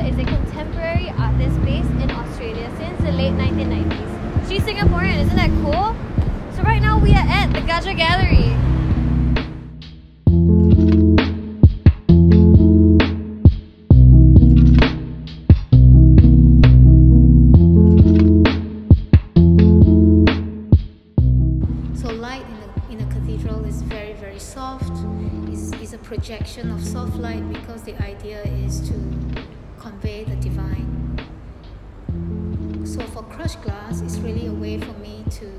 is a contemporary artist based in Australia since the late 1990s. She's Singaporean, isn't that cool? So right now we are at the Gajah Gallery. So light in a cathedral is very, very soft. It's a projection of soft light because the idea is to convey the divine. So for crushed glass, it's really a way for me to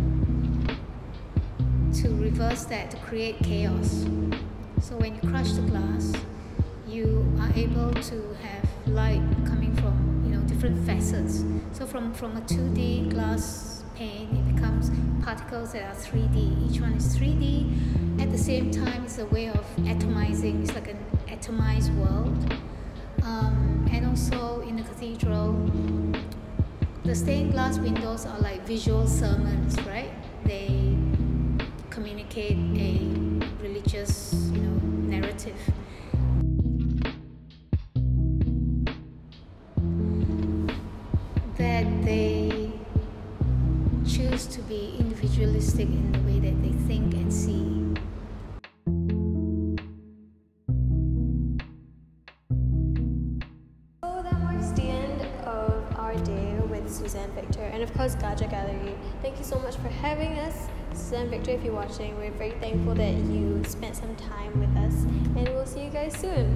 reverse that, to create chaos. So when you crush the glass, you are able to have light coming from different facets. So from a 2D glass pane, it becomes particles that are 3D. Each one is 3D. At the same time, it's a way of atomizing. It's like an atomized world. And also in the cathedral, the stained glass windows are like visual sermons, right? They communicate a religious, narrative. That they choose to be individualistic in the way that they think and see. So that marks the end of our day with Suzann Victor and of course Gajah Gallery. Thank you so much for having us. Suzann Victor, if you're watching, we're very thankful that you spent some time with us, and we'll see you guys soon.